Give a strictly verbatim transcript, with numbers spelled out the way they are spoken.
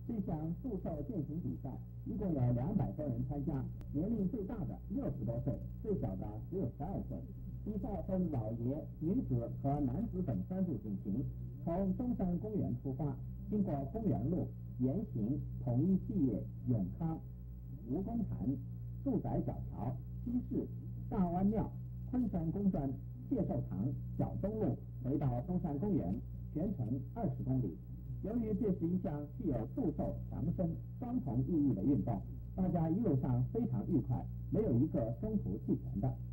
这项祝寿健行比赛一共有两百多人参加，年龄最大的六十多岁，最小的只有十二岁。比赛分老爷、女子和男子等三路进行。从中山公园出发，经过公园路、沿行、统一企业、永康、吴公潭、住宅小桥、西市、大湾庙、昆山公专、介寿堂、小东路，回到中山公园，全程二十公里。由于这是一项具有祝寿、强身双重意义的运动，大家一路上非常愉快，没有一个中途弃权的。